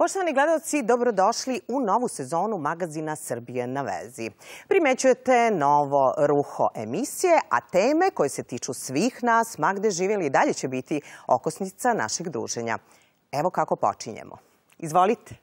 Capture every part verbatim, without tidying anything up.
Poštovani gledalci, dobrodošli u novu sezonu magazina Srbije na vezi. Primećujete novo ruho emisije, a teme koje se tiču svih nas, ma gde živjeli, i dalje će biti okosnica našeg druženja. Evo kako počinjemo. Izvolite.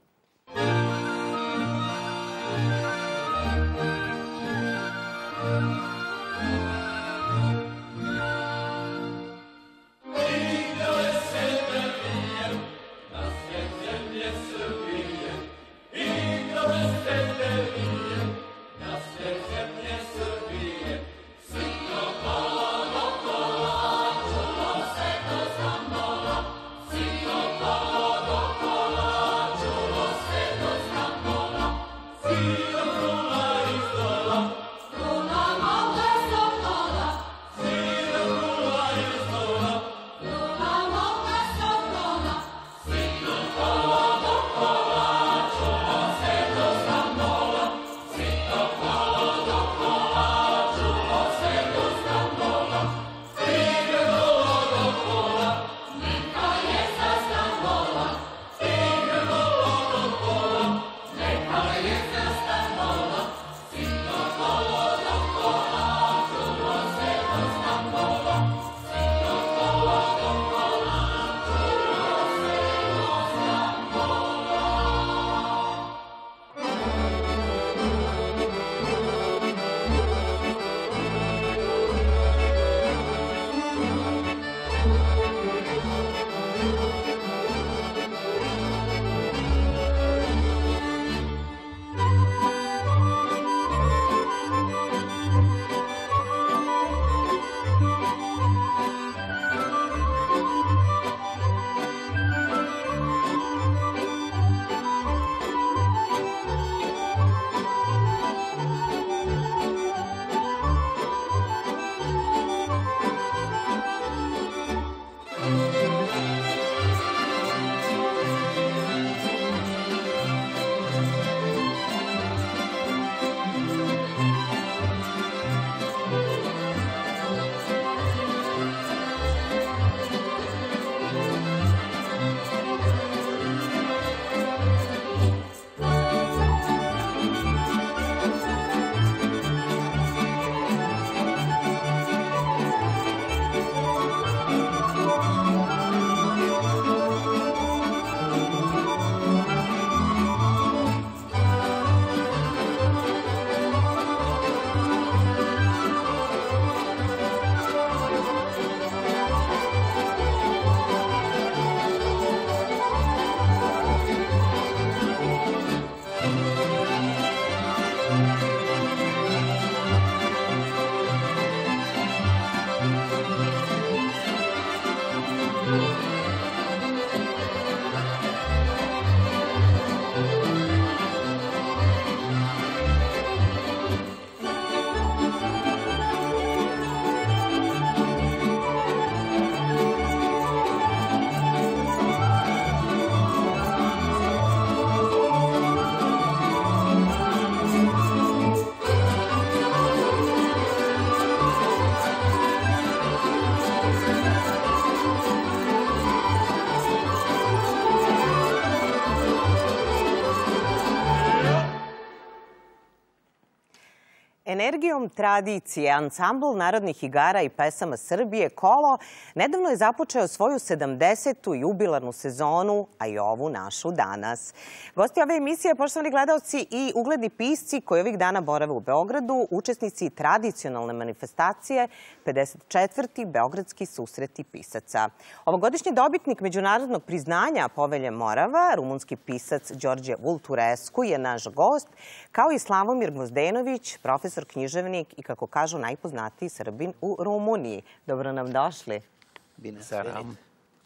Energijom tradicije, ansambl narodnih igara i pesama Srbije Kolo nedavno je započeo svoju sedamdesetu jubilarnu sezonu, a i ovu našu danas. Gosti ove emisije, poštovani gledalci, i ugledni pisci koji ovih dana borave u Beogradu, učesnici tradicionalne manifestacije pedeset četvrti Beogradski susreti pisaca. Ovogodišnji dobitnik međunarodnog priznanja Povelje Morava, rumunski pisac Đorđe Vulturescu, je naš gost, kao i Slavomir Gvozdenović, profesor, književnik i, kako kažu, najpoznatiji Srbin u Rumuniji. Dobro nam došli. Bine seram.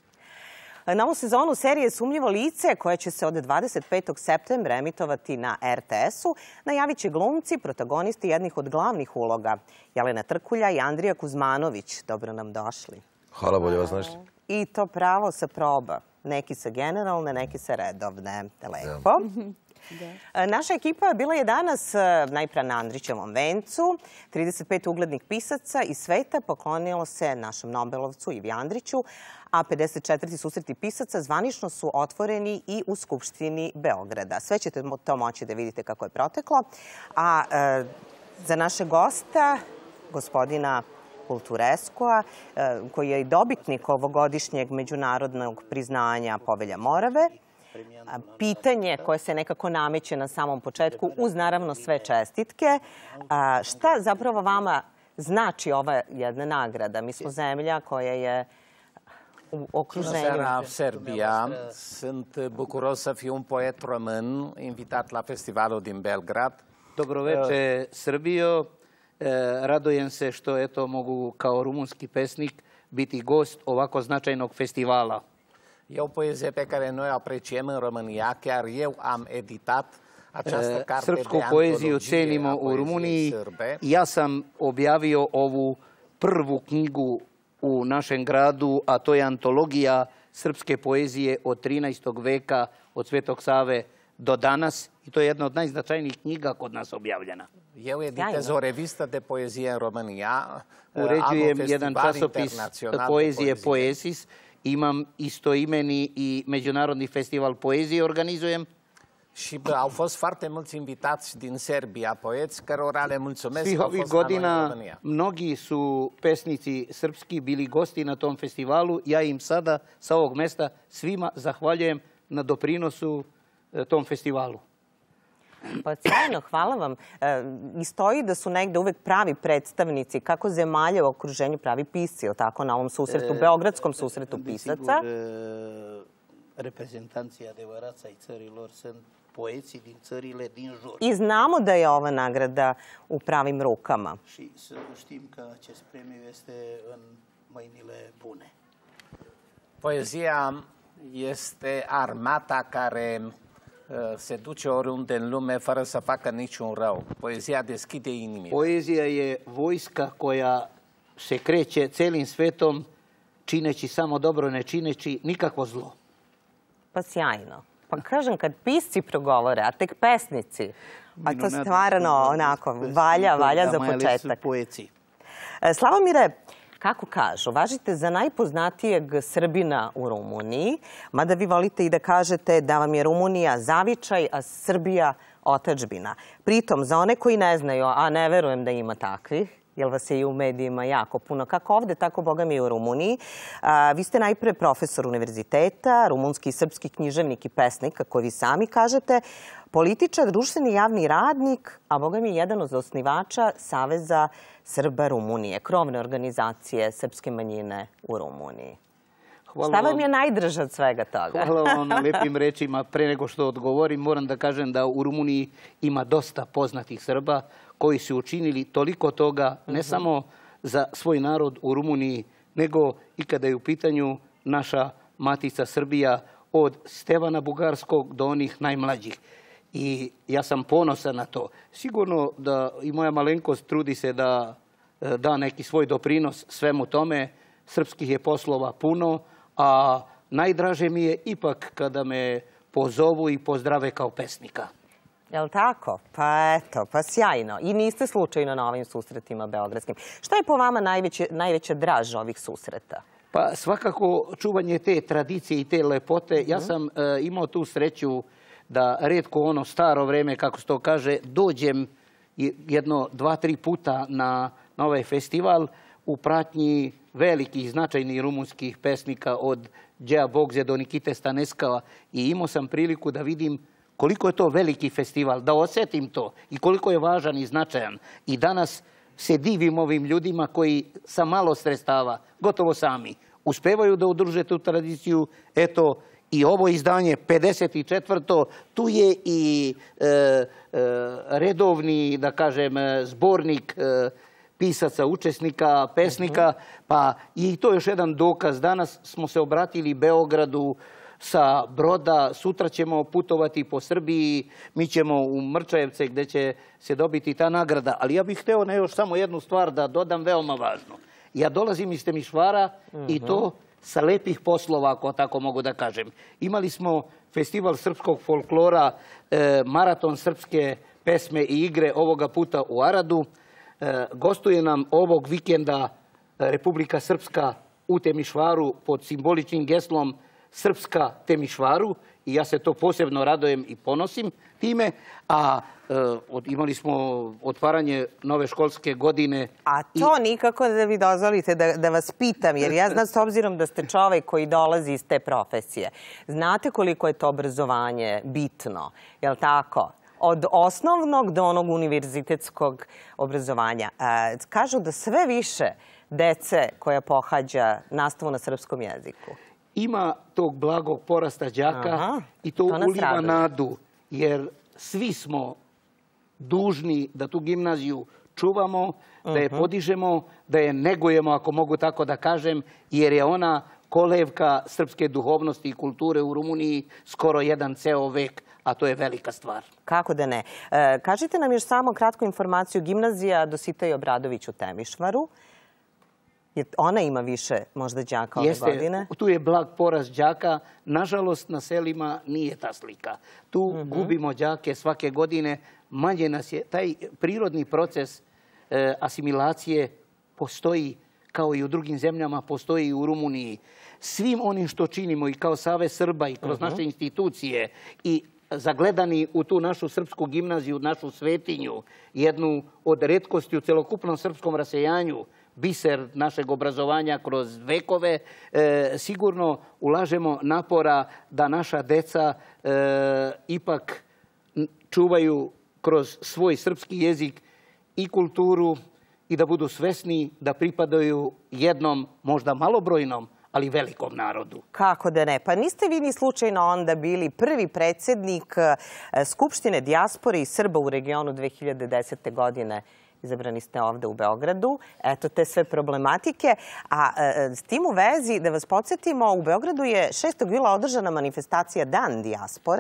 Na ovu sezonu serije Sumnjivo lice, koja će se od dvadeset petog septembra emitovati na er te esu, najavit će glumci, protagonisti jednih od glavnih uloga. Jelena Trkulja i Andrija Kuzmanović. Dobro nam došli. Hvala, bolje vas našli. I to pravo sa proba. Neki sa generalne, neki sa redovne. Lepo. Naša ekipa bila je danas najpre na Andrićevom vencu. trideset pet uglednih pisaca iz sveta poklonilo se našem Nobelovcu Ivi Andriću, a pedeset četiri susreti pisaca zvanično su otvoreni i u Skupštini Beograda. Sve ćete to moći da vidite kako je proteklo. A e, za naše gosta, gospodina Kultureskoa, e, koji je i dobitnik ovogodišnjeg međunarodnog priznanja Povelja Morave, pitanje koje se nekako nameće na samom početku, uz naravno sve čestitke. Šta zapravo vama znači ova jedna nagrada? Mi smo zemlja koja je u okruženju. Bună seara, Serbia. Sunt bucuros să fiu un poet român invitat la festivalul din Belgrad. Dobro veče, Srbijo. Radujem se što eto mogu kao rumunski pesnik biti gost ovako značajnog festivala. E o poezie pe care noi o apreciem în România. Chiar eu am editat această carte de Srpsku poeziju antologie cenimo a u poeziei Rumuniji. srbe. Ja sam objavio ovu prvu knjigu u našem gradu, a to je antologija srpske poezije od trinaestog veka, od Svetog Save do danas. I to je jedna od najznačajnijih knjiga kod nas objavljena. Eu editez o revistă de poezie în România. Uređujem jedan časopis poezije Poesis. Imam istoimeni i Međunarodni festival poezije organizujem. Și au fost foarte mulți invitați din Serbia, poeți, cărora le mulțumesc. Svih ovih godina mnogi su pesnici srpski bili gosti na tom festivalu. Ja im sada sa ovog mesta svima zahvaljujem na doprinosu tom festivalu. Pa sjajno, hvala vam. I stoji da su negde uvek pravi predstavnici, kako zemalje u okruženju pravi pisci, tako na ovom susretu, beogradskom susretu pisaca. Reprezentanții adevărați ai țărilor sunt poeții din țările din jur. I znamo da je ova nagrada u pravim rukama. Și să știm că acest premiu este în mâinile bune. Poezia este armata care se duce oriunde în lume fără să facă niciun rău. Poezia deschide inimile. Poezija je vojska koja se kreće celim svetom čineći samo dobro, ne čineći nikakvo zlo. Pa sjajno. Pa kažem, kad pisci progovore, a tek pesnici, a to stvarno onako valja, valja za početak. Slavomire, kako kažu, važite za najpoznatijeg Srbina u Rumuniji, mada vi volite i da kažete da vam je Rumunija zavičaj, a Srbija otadžbina. Pritom, za one koji ne znaju, a ne verujem da ima takvih, jer vas je i u medijima jako puno, kako ovde, tako boga mi i u Rumuniji. Vi ste najpre profesor univerziteta, rumunski i srpski književnik i pesnik, kako vi sami kažete, političar, društveni javni radnik, a boga mi jedan od osnivača Saveza Srba Rumunije, krovne organizacije srpske manjine u Rumuniji. Šta vam je najdraže od svega toga? Hvala vam na lepim rečima. Pre nego što odgovorim, moram da kažem da u Rumuniji ima dosta poznatih Srba koji su učinili toliko toga, ne samo za svoj narod u Rumuniji, nego i kada je u pitanju naša matica Srbija, od Stevana Bugarskog do onih najmlađih. I ja sam ponosan na to. Sigurno da i moja malenkost trudi se da da neki svoj doprinos svemu tome. Srpskih je poslova puno, a najdraže mi je ipak kada me pozovu i pozdrave kao pesnika. Je li tako? Pa eto, pa sjajno. I niste slučajno na ovim susretima beogradskim. Šta je po vama najveća draž ovih susreta? Pa svakako čuvanje te tradicije i te lepote. Ja sam imao tu sreću da retko ono staro vreme, kako se to kaže, dođem jedno, dva, tri puta na ovaj festival u pratnji velikih, značajnih rumunskih pesnika od Đeja Bogze do Nikite Staneskava i imao sam priliku da vidim koliko je to veliki festival, da osjetim to i koliko je važan i značajan. I danas se divim ovim ljudima koji sa malo sredstava, gotovo sami, uspevaju da udruže tu tradiciju. Eto, i ovo izdanje, pedeset četvrto tu je i e, e, redovni, da kažem, zbornik e, pisaca, učesnika, pesnika, pa i to je još jedan dokaz. Danas smo se obratili Beogradu sa broda, sutra ćemo putovati po Srbiji, mi ćemo u Mrčajevce gdje će se dobiti ta nagrada. Ali ja bih hteo na još samo jednu stvar da dodam veoma važno. Ja dolazim iz Temišvara i to sa lepih poslova, ako tako mogu da kažem. Imali smo festival srpskog folklora, maraton srpske pesme i igre ovoga puta u Aradu. Gostuje nam ovog vikenda Republika Srpska u Temišvaru pod simboličnim geslom Srpska Temišvaru i ja se to posebno radojem i ponosim time, a imali smo otvaranje nove školske godine. A to nikako da vi dozvolite da vas pitam, jer ja znam s obzirom da ste čovek koji dolazi iz te profesije. Znate koliko je to obrazovanje bitno, je li tako? Od osnovnog do onog univerzitetskog obrazovanja. Kažu da sve više dece koja pohađa nastavu na srpskom jeziku. Ima tog blagog porasta đaka i to uliva nadu, jer svi smo dužni da tu gimnaziju čuvamo, da je podižemo, da je negujemo, ako mogu tako da kažem, jer je ona kolevka srpske duhovnosti i kulture u Rumuniji skoro jedan ceo vek, a to je velika stvar. Kako da ne. Kažite nam još samo kratku informaciju. Gimnazija Dositej Obradović u Temišvaru. Ona ima više možda đaka ove godine? Jeste, tu je blag porast đaka. Nažalost, na selima nije ta slika. Tu gubimo đake svake godine. Manje nas je. Taj prirodni proces asimilacije postoji kao i u drugim zemljama, postoji i u Rumuniji. Svim onim što činimo i kao Savez Srba i kroz naše institucije i zagledani u tu našu srpsku gimnaziju, našu svetinju, jednu od retkosti u celokupnom srpskom rasejanju, biser našeg obrazovanja kroz vekove, sigurno ulažemo napora da naša deca ipak čuvaju kroz svoj srpski jezik i kulturu i da budu svesni da pripadaju jednom, možda malobrojnom, ali velikom narodu. Kako da ne? Pa niste vi ni slučajno onda bili prvi predsjednik Skupštine dijaspore i Srba u regionu dve hiljade desete. godine. Izabrani ste ovde u Beogradu. Eto te sve problematike. A s tim u vezi, da vas podsjetimo, u Beogradu je šestog jula održana manifestacija Dan dijaspore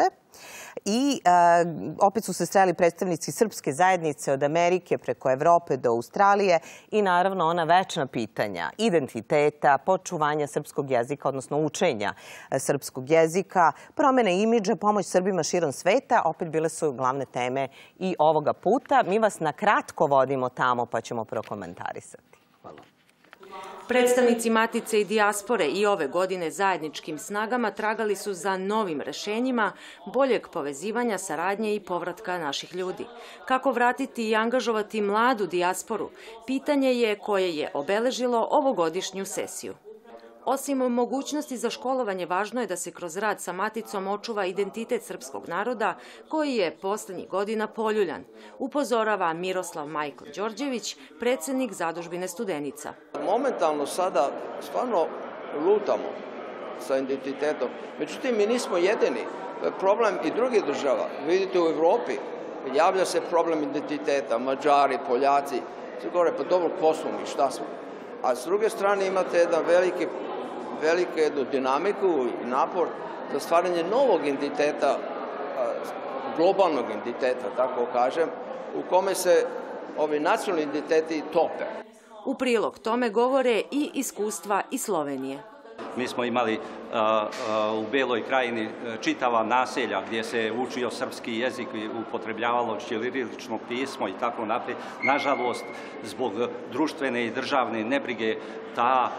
i opet su se sreli predstavnici srpske zajednice od Amerike preko Evrope do Australije i naravno ona večna pitanja identiteta, počuvanja srpskog jezika, odnosno učenja srpskog jezika, promene imidža, pomoć Srbima širom sveta, opet bile su glavne teme i ovoga puta. Mi vas na kratko vodimo tamo pa ćemo prokomentarisati. Hvala. Predstavnici Matice i dijaspore i ove godine zajedničkim snagama tragali su za novim rešenjima boljeg povezivanja, saradnje i povratka naših ljudi. Kako vratiti i angažovati mladu dijasporu, pitanje je koje je obeležilo ovogodišnju sesiju. Osim mogućnosti za školovanje, važno je da se kroz rad sa Maticom očuva identitet srpskog naroda koji je poslednjih godina poljuljan, upozorava Miroslav Majkl Đorđević, predsednik Zadužbine Studenica. Momentalno sada stvarno lutamo sa identitetom. Međutim, mi nismo jedini. Problem i drugih država. Vidite u Evropi javlja se problem identiteta. Mađari, Poljaci, sve gore, pa dobro, ko smo mi, šta smo? A s druge strane imate jedan veliki veliku jednu dinamiku i napor za stvaranje novog identiteta, globalnog identiteta, tako kažem, u kome se ovi nacionalni identiteti tope. U prilog tome govore i iskustva iz Slovenije. Mi smo imali u Beloj krajini čitava naselja gdje se učio srpski jezik i upotrebljavalo ćirilično pismo i tako naprijed. Nažalost, zbog društvene i državne nebrige ta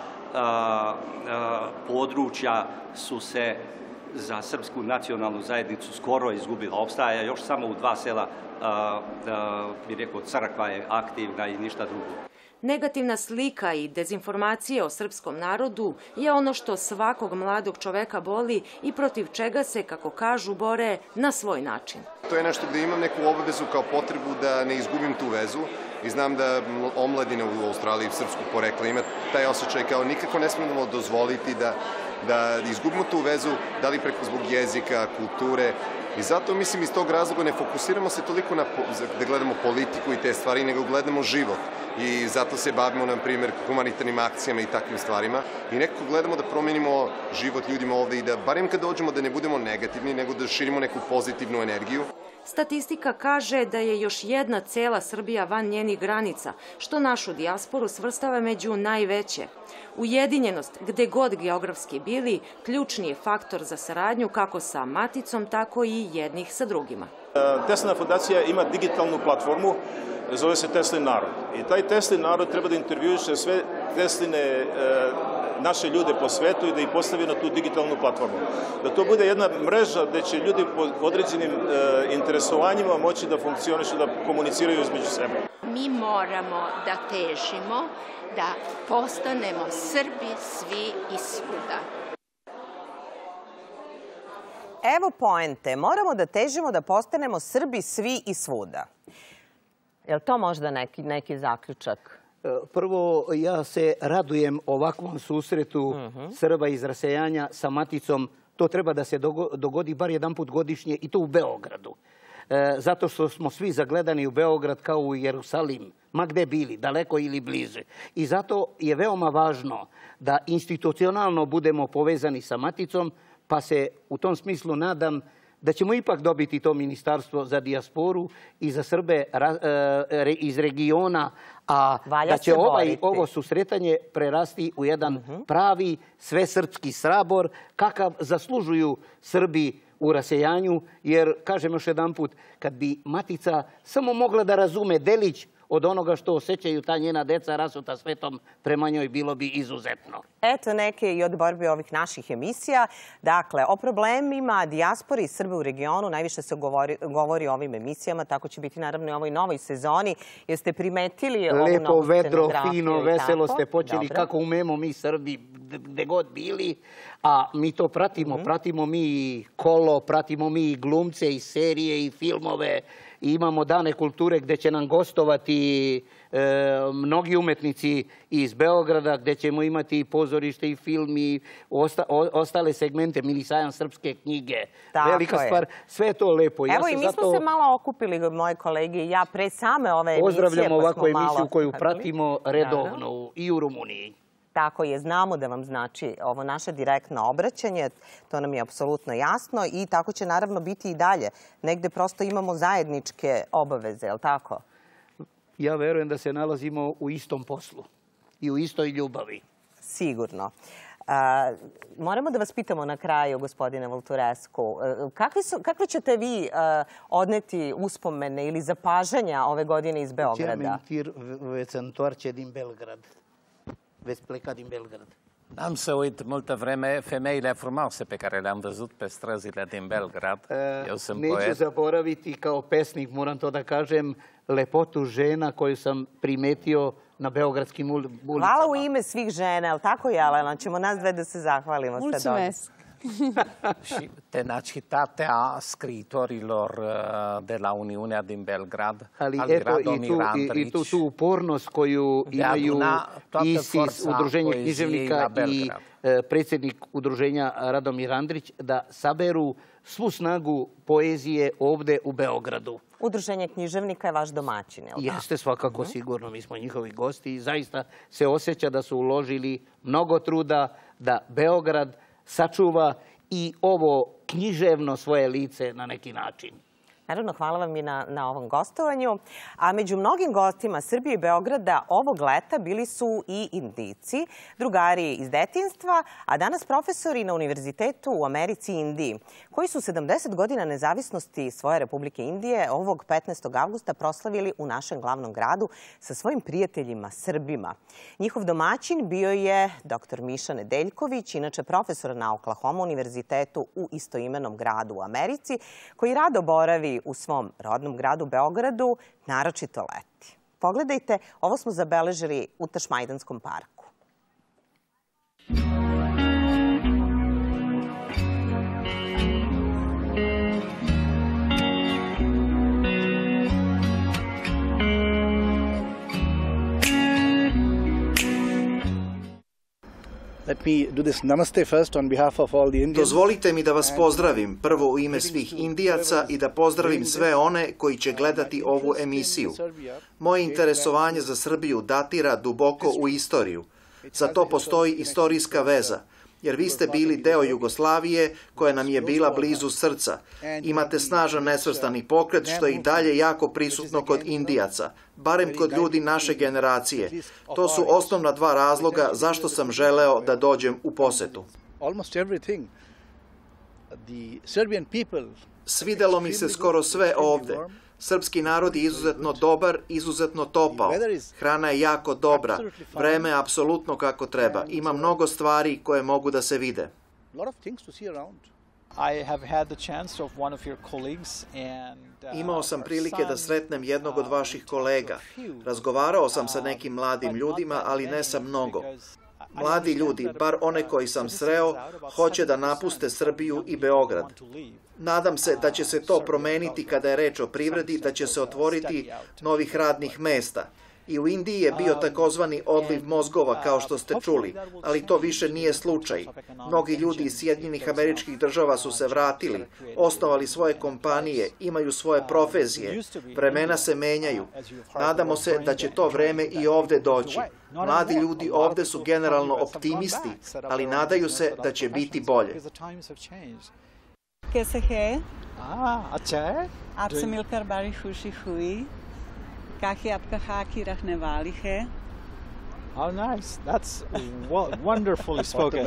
područja su se za srpsku nacionalnu zajednicu skoro izgubila. Opstaje još samo u dva sela, bi rekao, crkva je aktivna i ništa drugo. Negativna slika i dezinformacije o srpskom narodu je ono što svakog mladog čoveka boli i protiv čega se, kako kažu, bore na svoj način. To je nešto gde imam neku obavezu kao potrebu da ne izgubim tu vezu i znam da omladina u Australiji srpskog porekla ima taj osjećaj kao nikako ne smemo dozvoliti da, da izgubimo tu vezu, da li preko zbog jezika, kulture. I zato, mislim, iz tog razloga ne fokusiramo se toliko na da gledamo politiku i te stvari, nego gledamo život. I zato se bavimo, na primjer, humanitarnim akcijama i takvim stvarima. I nekako gledamo da promenimo život ljudima ovde i da, barem kad dođemo, da ne budemo negativni, nego da širimo neku pozitivnu energiju. Statistika kaže da je još jedna cela Srbija van njenih granica, što našu dijasporu svrstava među najveće. Ujedinjenost, gde god geografski bili, ključni je faktor za saradnju kako sa maticom, tako i jednih sa drugima. Teslina fondacija ima digitalnu platformu, zove se Teslin narod. I taj Teslin narod treba da intervjuiše sve Tesline naše ljude po svetu i da ih postavi na tu digitalnu platformu. Da to bude jedna mreža gde će ljudi po određenim interesovanjima moći da funkcionišu, da komuniciraju između sebe. Mi moramo da težimo da postanemo Srbi svi i svuda. Evo poente. Moramo da težimo da postanemo Srbi svi i svuda. Je li to možda neki, neki zaključak? Prvo, ja se radujem ovakvom susretu Srba iz rasejanja sa maticom. To treba da se dogodi bar jedan put godišnje i to u Beogradu. Zato što smo svi zagledani u Beograd kao u Jerusalim, ma gde bili, daleko ili bliže. I zato je veoma važno da institucionalno budemo povezani sa maticom, pa se u tom smislu nadam da ćemo ipak dobiti to ministarstvo za dijasporu i za Srbe iz regiona, a da će ovo susretanje prerasti u jedan pravi svesrpski sabor, kakav zaslužuju Srbi u rasejanju, jer, kažem još jedan put, kad bi matica samo mogla da razume delić od onoga što osjećaju ta njena deca rasuta svetom prema njoj, bilo bi izuzetno. Eto neke i od borbe ovih naših emisija. Dakle, o problemima dijaspore i Srbe u regionu najviše se govori, govori o ovim emisijama, tako će biti naravno i ovoj novoj sezoni. Jeste primetili ovu Lepo, novu vedro, fino, veselo ste počeli, kako umemo mi Srbi gde god bili, a mi to pratimo. Pratimo mi kolo, pratimo mi glumce i serije i filmove. I imamo dane kulture gde će nam gostovati mnogi umetnici iz Beograda, gde ćemo imati i pozorište i film i ostale segmente, mini sajam srpske knjige. Velika stvar, sve je to lepo. Evo i mi smo se malo okupili, moje kolege i ja, pre same ove emisije. Pozdravljamo ovakvu emisiju koju pratimo redovno i u Rumuniji. Tako je, znamo da vam znači ovo naše direktno obraćanje, to nam je apsolutno jasno i tako će naravno biti i dalje. Negde prosto imamo zajedničke obaveze, je li tako? Ja verujem da se nalazimo u istom poslu i u istoj ljubavi. Sigurno. Moramo da vas pitamo na kraju, gospodine Vulturescu, kakve ćete vi odneti uspomene ili zapažanja ove godine iz Beograda? Ce mentir veți întoarce din Belgrad. Veți pleca din Belgrad. N-am să uit multă vreme femeile frumoase pe care le-am văzut pe străzile din Belgrad. Eu sunt poet. Neću zaboraviti kao pesnik, moram to da kažem, lepotu žena koju sam primetio na beogradskim ulicama. Hvala u ime svih žena, ali tako, Jelena? Ćemo nas dve da se zahvalimo. Mulțumesc! Și tenacitatea scriitorilor de la Uniunea din Belgrad, ali Radomir Andrić, i tu, tu upornost koju imaju ISIS, Udruženje književnika i predsjednik Udruženja Radomir Andrić, da saberu svu snagu poezije ovde u Beogradu. Udruženje književnika je vaš domaćin, je li tako? Jeste, svakako, sigurno. Mi smo njihovi gosti i zaista se osjeća da su uložili mnogo truda da Beograd sačuva i ovo književno svoje lice na neki način. Naravno, hvala vam i na, na ovom gostovanju. A među mnogim gostima Srbije i Beograda ovog leta bili su i Indijci, drugari iz detinjstva, a danas profesori na Univerzitetu u Americi i Indiji, koji su sedamdeset godina nezavisnosti svoje Republike Indije ovog petnaestog avgusta proslavili u našem glavnom gradu sa svojim prijateljima Srbima. Njihov domaćin bio je doktor Miša Nedeljković, inače profesor na Oklahoma univerzitetu u istoimenom gradu u Americi, koji rado boravi u svom rodnom gradu Beogradu, naročito leti. Pogledajte, ovo smo zabeležili u Tašmajdanskom parku. Dozvolite mi da vas pozdravim prvo u ime svih Indijaca i da pozdravim sve one koji će gledati ovu emisiju. Moje interesovanje za Srbiju datira duboko u istoriju. Za to postoji istorijska veza. jer vi ste bili deo Jugoslavije koja nam je bila blizu srca. Imate snažan nesvrstani pokret što je i dalje jako prisutno kod Indijaca, barem kod ljudi naše generacije. To su osnovna dva razloga zašto sam želeo da dođem u posetu. Svidelo mi se skoro sve ovde. Srpski narod je izuzetno dobar, izuzetno topao. Hrana je jako dobra. Vreme je apsolutno kako treba. Ima mnogo stvari koje mogu da se vide. Imao sam prilike da sretnem jednog od vaših kolega. Razgovarao sam sa nekim mladim ljudima, ali ne sa mnogo. Mladi ljudi, bar one koji sam sreo, hoće da napuste Srbiju i Beograd. Nadam se da će se to promeniti kada je reč o privredi, da će se otvoriti novih radnih mesta. I u Indiji je bio takozvani odliv mozgova, kao što ste čuli, ali to više nije slučaj. Mnogi ljudi iz Sjedinjenih Američkih Država su se vratili, osnovali svoje kompanije, imaju svoje profesije. Vremena se menjaju. Nadamo se da će to vreme i ovde doći. Mladi ljudi ovde su generalno optimisti, ali nadaju se da će biti bolje. कैसे है? हाँ, अच्छा है। आपसे मिलकर बड़ी खुशी हुई। काकी आपका खाकी रखने वाली है। Oh, nice. That's wonderfully spoken.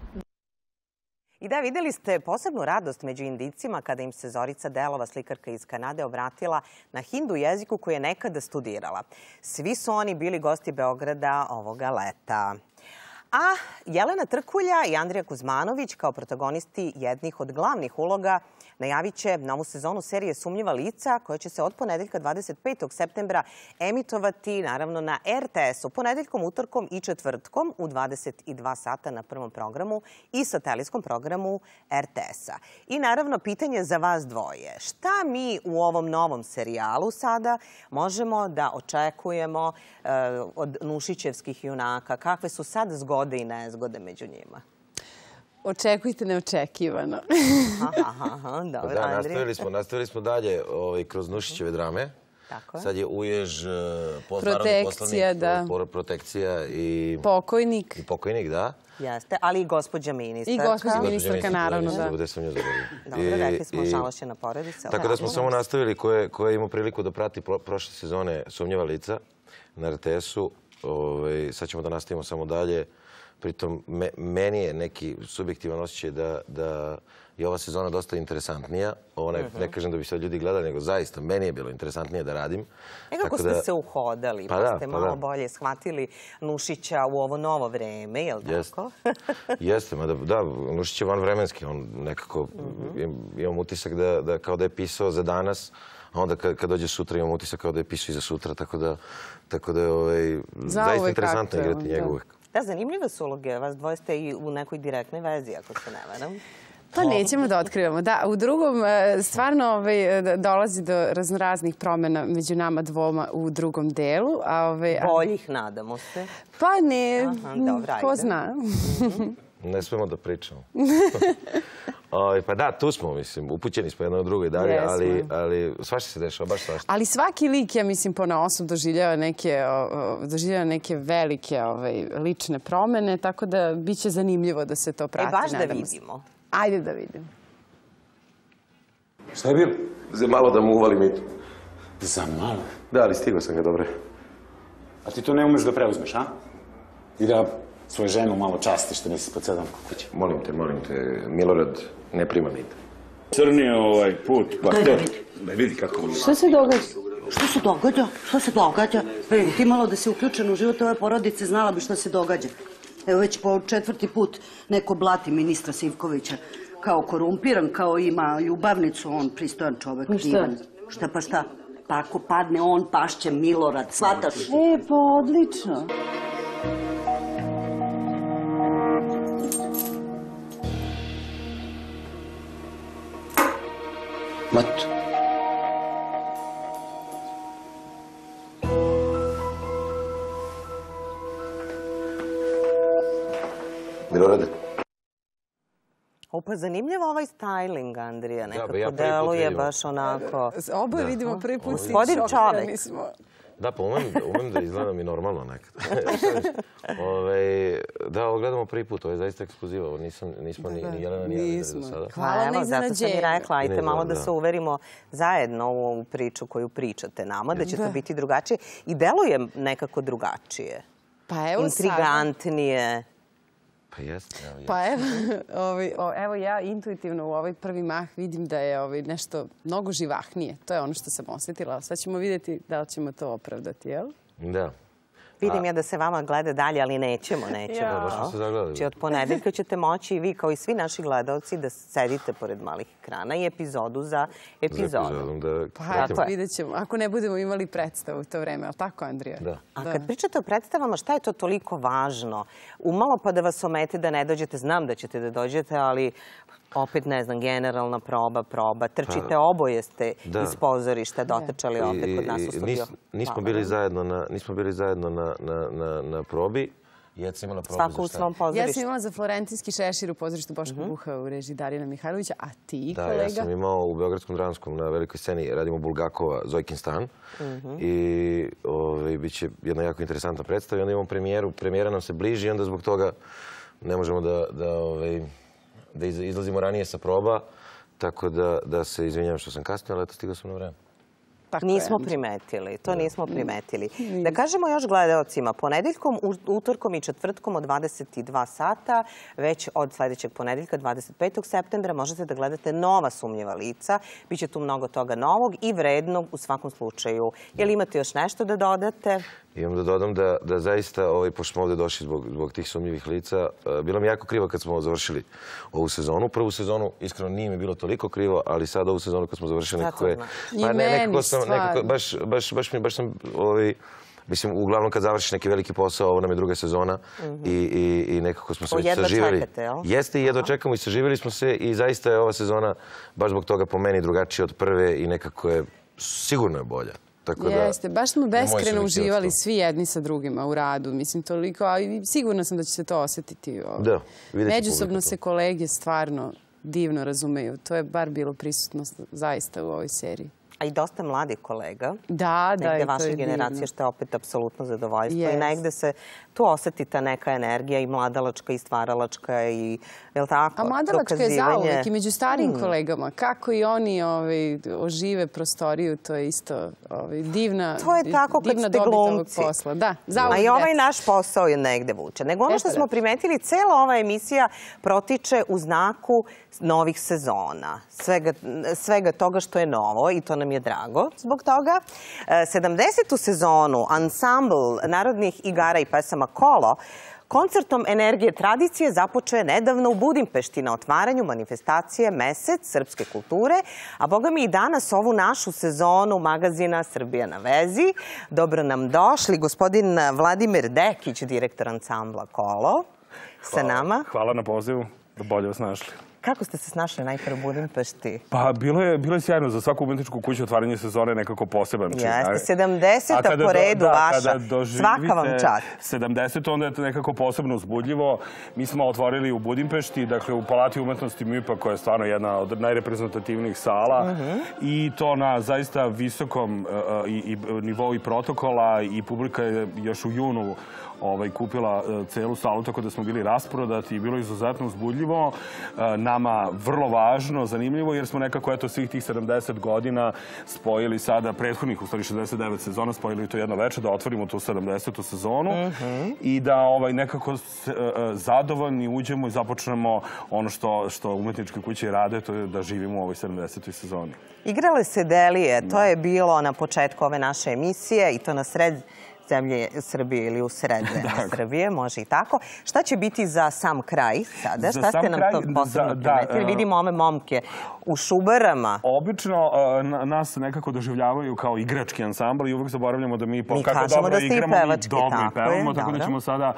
I da, videli ste posebnu radost među Indijcima kada im se Zorica Delova, slikarka iz Kanade, obratila na hindu jeziku koju je nekada studirala. Svi su oni bili gosti Beograda ovoga leta. A Jelena Trkulja i Andrija Kuzmanović kao protagonisti jednih od glavnih uloga najavit će novu sezonu serije Sumnjiva lica koja će se od ponedeljka dvadeset petog septembra emitovati naravno na er te esu ponedeljkom, utorkom i četvrtkom u dvadeset dva sata na prvom programu i satelitskom programu er te esa. I naravno pitanje za vas dvoje. Šta mi u ovom novom serijalu sada možemo da očekujemo uh, od Nušićevskih junaka? Kakve su sad zgode i nezgode među njima? Očekujte neočekivano. Dobro, da, nastavili smo, nastavili smo dalje ovaj, kroz Nušićeve drame. Tako je. Sad je Ujež, postnarodni poslanik, da. Protekcija i... Pokojnik. I pokojnik, da. Jeste, ali i gospođa ministarka. I gospođa ministarka, naravno, da. Gde sam nju zaboravio. Dobro, rekli smo žalošćena porodica. Tako da smo samo nastavili koje je imao priliku da prati prošle sezone Sumnjiva lica na er te esu. Sad ćemo da nastavimo samo dalje. Pritom, meni je neki subjektivan osjećaj da je ova sezona dosta interesantnija. Ovo ne kažem da bi sad ljudi gledali, nego zaista meni je bilo interesantnije da radim. Nekako ste se uhodali, pa ste malo bolje shvatili Nušića u ovo novo vreme, je li tako? Jeste, da, Nušić je vanvremenski. On nekako, imam utisak da kao da je pisao za danas, a onda kad dođe sutra imam utisak kao da je pisao i za sutra, tako da je zaista interesantno igrati njega uvek. Da, zanimljive su uloge. Vas dvoje ste i u nekoj direktnoj vezi, ako se ne varam. Pa nećemo da otkrivamo. Da, u drugom stvarno dolazi do raznoraznih promjena među nama dvoma u drugom delu. Boljih, nadamo se. Pa ne, ko zna. Ne smemo da pričamo. Pa da, tu smo, mislim, upućeni smo jedno od drugo i dalje, ali svašta se dešava, baš svašta. Ali svaki lik, ja mislim, ponaosob doživljava neke velike lične promene, tako da bit će zanimljivo da se to prati. E, baš da vidimo. Ajde da vidimo. Šta je bilo? Za malo da mu uvalim i to. Za malo? Da, ali stigao sam ga, dobro. A ti to ne umeš da preuzmeš, a? I da svoju ženu malo častiš što nisi pod sedam kuće. Molim te, molim te, Milorad, ne prima mita. Crni je ovaj put, pa to... Da vidi kako... Šta se događa? Šta se događa? Šta se događa? Ti malo da si uključen u život ove porodice, znala bi šta se događa. Evo već po četvrti put neko blati ministra Sivkovića kao korumpiran, kao ima ljubavnicu, on pristojan čovek. Šta? Šta pa šta? Pa ako padne on, pašće Milorad, shvataš? E, pa odlično. Mato. Milorade. O, pa zanimljivo ovaj styling, Andrija. Nekako deluje baš onako... Oboje vidimo prvi put si šokirani smo. Da, pa umem da izgledam i normalno nekad. Da, ovo gledamo prvi put, ovo je zaista ekskluziva, ovo nismo ni Jelena ni ja videli do sada. Hvala na Zato sam i iznenađenju. rekla, ajte malo da se uverimo zajedno u ovu priču koju pričate nama, da će to biti drugačije. I deluje nekako drugačije. Pa evo sada. Intrigantnije. Pa jeste. Pa evo ja intuitivno u ovaj prvi mah vidim da je nešto mnogo živahnije. To je ono što sam osjetila. Sad ćemo vidjeti da li ćemo to opravdati, jel? Da. Vidim ja da se vama gleda dalje, ali nećemo, nećemo. Baš smo se zagledali. Znači od ponedeljka ćete moći i vi kao i svi naši gledalci da sedite pored malih ekrana i epizodu za epizodom. Pa vidjet ćemo. Ako ne budemo imali predstavu u to vreme, ali tako, Andrija? Da. A kad pričate o predstavama, šta je to toliko važno? Umalo pa da vas omete da ne dođete, znam da ćete da dođete, ali opet, ne znam, generalna proba, proba. Trčite, oboje ste iz pozorišta dotrčali opet kod nas u studio. Nismo bili zajedno na probi. Ja sam imala probu za šta? Svako u svom pozorištu. Ja sam imala za Florentinski šešir u pozorištu Boška Buha u režiji Darina Mihajlovića, a ti, kolega? Da, ja sam imao u Beogradskom Dramskom na velikoj sceni, radimo Bulgakova, Zojkin stan. I bit će jedna jako interesantna predstava. I onda imamo premijeru, premijera nam se bliži i onda zbog toga ne možemo da izlazimo ranije sa proba. Tako da se izvinjam što sam kasnio, ali eto, stigao sam na vreme. Nismo primetili, to nismo primetili. Da kažemo još gledalcima, ponedeljkom, utorkom i četvrtkom od dvadeset dva sata, već od sljedećeg ponedeljka, dvadeset petog septembra, možete da gledate nova sumnjiva lica. Biće tu mnogo toga novog i vrednog u svakom slučaju. Je li imate još nešto da dodate? Imam da dodam da zaista, pošto smo ovdje došli zbog tih sumnjivih lica, bilo mi jako krivo kad smo završili ovu sezonu. Prvu sezonu, iskreno, nije mi bilo toliko krivo, ali sad ovu sezonu kad smo završili nekako je... I meni stvarno. Baš sam, mislim, uglavnom kad završiš neki veliki posao, ovo nam je druga sezona i nekako smo se već saživjeli. Jedva čekate, jel? Jeste i jedva čekamo i saživjeli smo se i zaista je ova sezona baš zbog toga po meni drugačija od prve i nekako je, sigurno je bolja. Jeste, baš smo beskreno uživali svi jedni sa drugima u radu, mislim toliko, a sigurno sam da će se to osjetiti. Da, vidjet ću. Međusobno se kolege stvarno divno razumeju, to je bar bilo prisutno zaista u ovoj seriji. A i dosta mladih kolega. Da, da. Negde vaše generacije, što je opet apsolutno zadovoljstvo. I negde se tu osjeti ta neka energija i mladalačka i stvaralačka i, je li tako, a mladalačka je zauvek i među starijim kolegama. Kako i oni ožive prostoriju, to je isto divna to je tako kad ste glumci. Da, zauvek. A i ovaj naš posao je negde vuče. Nego ono što smo primetili, cela ova emisija protiče u znaku novih sezona. Svega toga što je novo i to nam je drago zbog toga. sedamdesetu sezonu ansambl narodnih igara i pesama Kolo koncertom Energije tradicije započeo je nedavno u Budimpešti na otvaranju manifestacije Mesec srpske kulture, a boga mi i danas ovu našu sezonu magazina Srbija na vezi. Dobro nam došli, gospodin Vladimir Dekić, direktor ansambla Kolo, sa nama. Hvala na pozivu, da bolje vas našli. Kako ste se snašli najpre u Budimpešti? Pa, bilo je sjajno. Za svaku umetničku kuću otvaranje sezone je nekako poseban čin. Jeste, sedamdeseta po redu vaša. Svaka vam čast. sedamdeset, onda je to nekako posebno uzbudljivo. Mi smo otvorili u Budimpešti, dakle u Palati umetnosti M I P-a, koja je stvarno jedna od najreprezentativnijih sala. I to na zaista visokom nivou i protokola i publika je još u junu kupila celu salu, tako da smo bili rasprodati i bilo je izuzetno uzbudljivo. Nama vrlo važno, zanimljivo, jer smo nekako eto svih tih sedamdeset godina spojili sada prethodnih, u stvari šezdeset devet sezona, spojili to jedno večer da otvorimo tu sedamdesetu sezonu i da nekako zadovoljni uđemo i započnemo ono što umetničke kuće rade, to je da živimo u ovoj sedamdesetoj sezoni. Igrale se delije, to je bilo na početku ove naše emisije i to na sred zemlje Srbije ili u srednje Srbije, može i tako. Šta će biti za sam kraj sada? Šta ste nam to posebno primetili? Vidimo ove momke u šubarama. Obično nas nekako doživljavaju kao igrački ansambl i uvijek zaboravljamo da mi kako dobro igramo i dobro i pevamo, tako da ćemo sada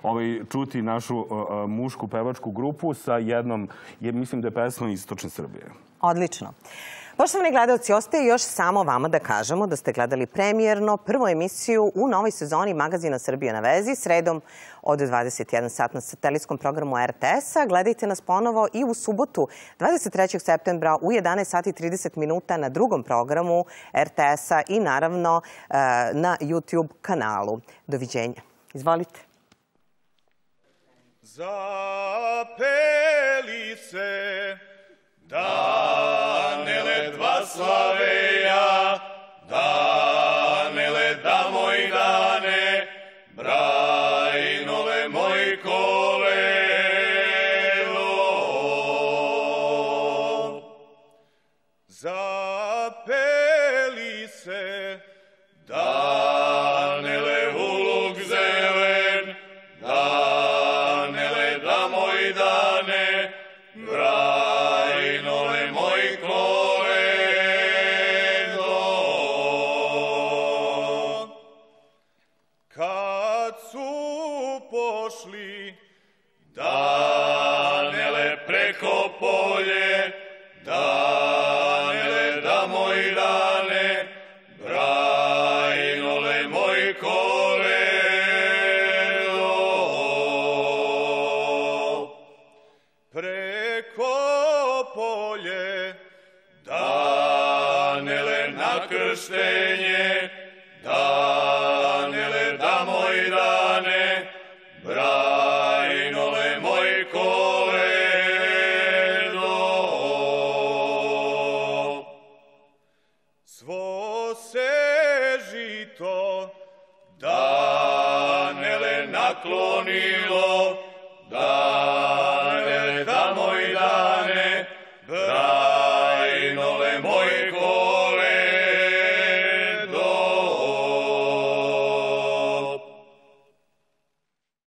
čuti našu mušku pevačku grupu sa jednom, mislim da je pesma iz Istočne Srbije. Odlično. Poštovani gledalci, ostaje još samo vama da kažemo da ste gledali premijerno prvu emisiju u novoj sezoni magazina Srbija na vezi, sredom od dvadeset jedan sat na satelitskom programu R T S-a. Gledajte nas ponovo i u subotu, dvadeset trećeg septembra u jedanaest sati i trideset minuta na drugom programu R T S-a i naravno na YouTube kanalu. Doviđenja. Izvolite. Zapeli se Danele dva slaveja, Danele da moj dane, Brajnole moj kolelo. Zapeli se Danele uluk zelen, Danele da moj dane, Brajnole moj koleno. Kad su pošli Danele preko polje, Danele da moj dane, Brajnole moj koleno. Preko polje, Danele na krštenje, Danele da moj dane, Brajnole moj koleno. Svo se žito Danele naklonilo, Danele da moj dane, Brajnole moj